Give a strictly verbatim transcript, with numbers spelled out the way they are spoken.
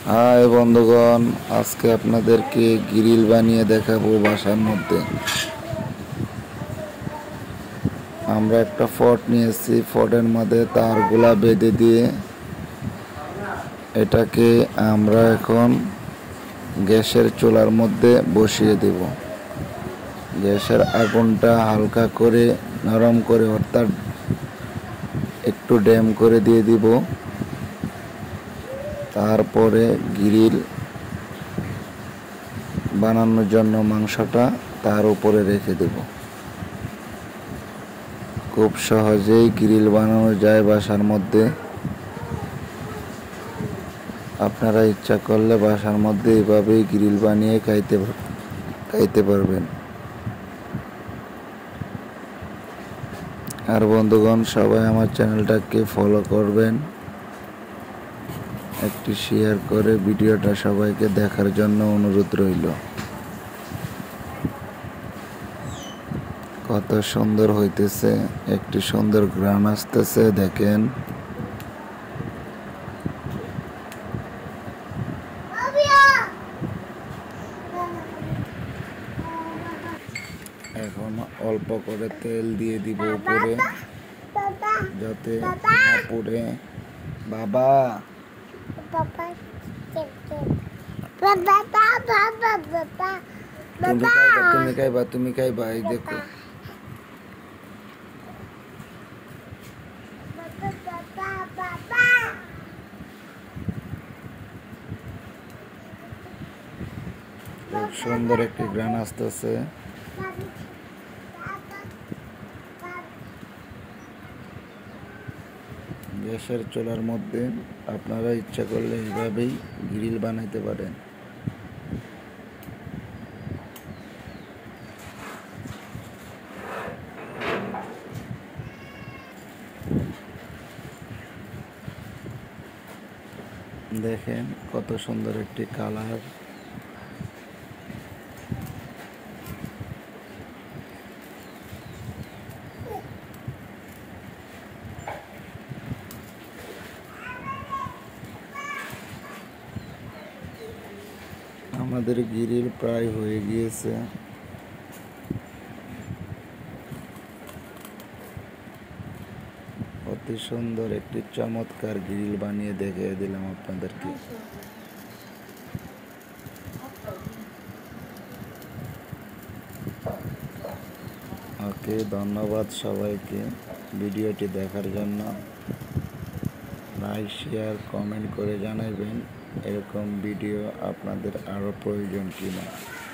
High বন্ধুগণ, আজকে আপনাদেরকে গ্রিল বানিয়ে দেখাবো বাসার মধ্যে। আমরা একটা ফট নিয়েছি, ফটের মধ্যে তারগুলা বেঁধে দিয়ে এটাকে আমরা এখন গ্যাসের চুলার মধ্যে বসিয়ে দেব। গ্যাসের আগুনটা হালকা করে নরম করে অর্থাৎ একটু ড্যাম করে দিয়ে দিব। তারপরে গ্রিল বানানোর জন্য মাংসটা তার উপরে রেখে দেব। খুব সহজেই গ্রিল বানানো যায় বাসার মধ্যে। আপনারা ইচ্ছা করলে বাসার মধ্যে এভাবেই গ্রিল বানিয়ে খাইতে খাইতে পারবেন। আর বন্ধুগণ, সবাই আমার চ্যানেলটাকে ফলো করবেন, একটি শেয়ার করে ভিডিওটা সবাইকে দেখার জন্য অনুরোধ রইল। কত সুন্দর হইতেছে, একটি সুন্দর ঘ্রাণ আসতেছে, দেখেন। এখন অল্প করে তেল দিয়ে দিব উপরে, যাতে না পুড়ে। বাবা তুমি খাইবা, তুমি খাইবা। এই দেখো, খুব সুন্দর একটি ঘ্রাণ আসতেছে। গ্যাসের চুলার মধ্যে আপনারা ইচ্ছা করলে এইভাবেই গ্রিল বানাইতে পারেন। দেখেন কত সুন্দর একটি কালার। আমাদের গ্রিল প্রায় হয়ে গিয়েছে। অতি সুন্দর একটি চমৎকার গ্রিল বানিয়ে দেখিয়ে দিলাম আপনাদেরকে। ওকে, ধন্যবাদ সবাইকে ভিডিওটি দেখার জন্য। লাইক, শেয়ার, কমেন্ট করে জানাবেন এরকম ভিডিও আপনাদের আরও প্রয়োজন কিনা।